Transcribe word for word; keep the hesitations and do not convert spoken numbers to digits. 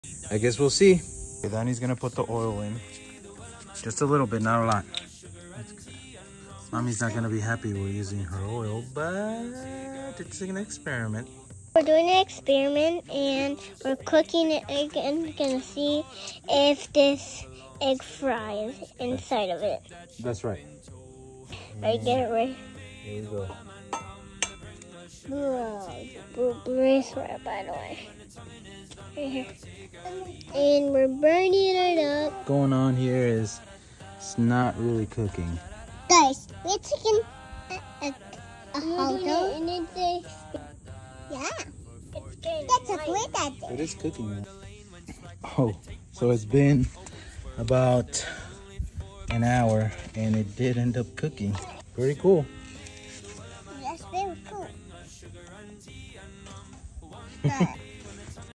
I guess we'll see. Okay, then he's gonna put the oil in. Just a little bit, not a lot. That's good. Mommy's not gonna be happy we're using her oil, but it's an experiment. We're doing an experiment and we're cooking an egg and gonna see if this egg fries inside of it. That's right. Alright, get it ready. Here we go. Whoa, bracelet, by the way. Right here. And we're burning it up. Going on here is it's not really cooking. Guys, we're taking a, a, a hot dog. And it's a, yeah. It's That's a great idea. It is cooking now. Oh, so it's been about an hour and it did end up cooking. Pretty cool. That's very cool. Good.